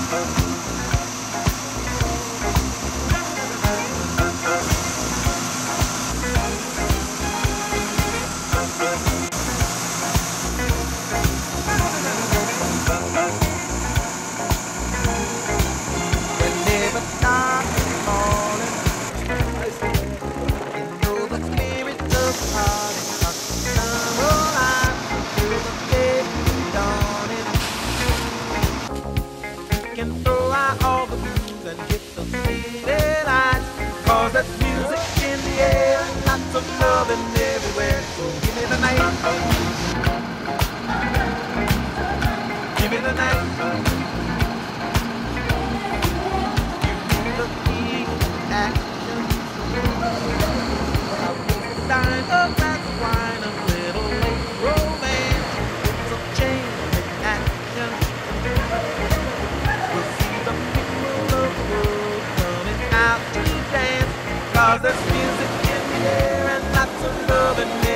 There's music in the air and lots of loving everywhere. So give me the night. Give me the night. Give me the heat, action. I'll be dying a glass of wine, a little late romance. It's a change in action. We'll see the people of the world coming out to dance. 'Cause there's music in the air and lots of love in the